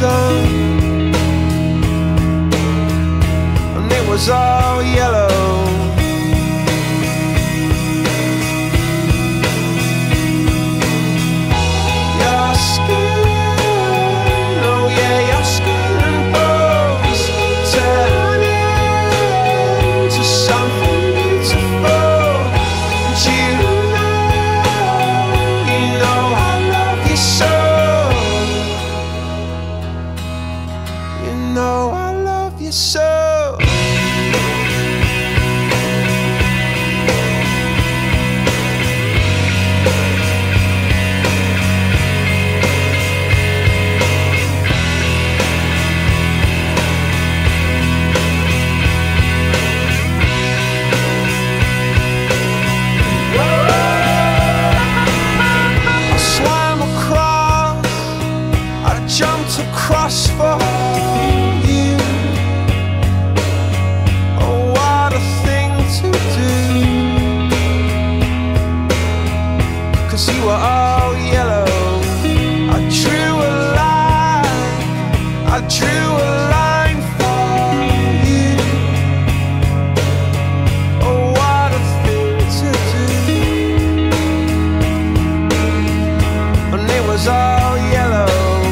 done, and it was all yellow. Your skin, oh yeah, your skin and bones turn into something beautiful. And you know I love you so. You know I love you so. Jumped across for you. Oh, what a thing to do, 'cause you were all yellow. I drew a line, I drew a line for you. Oh, what a thing to do. And it was all yellow.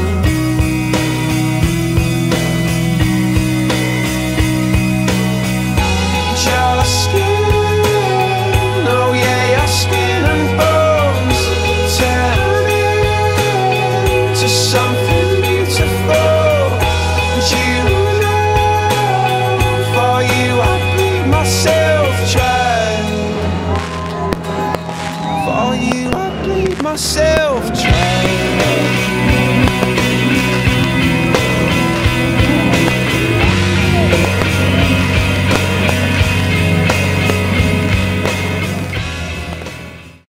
Something beautiful, and you know, for you I'd bleed myself dry. For you I'd bleed myself dry.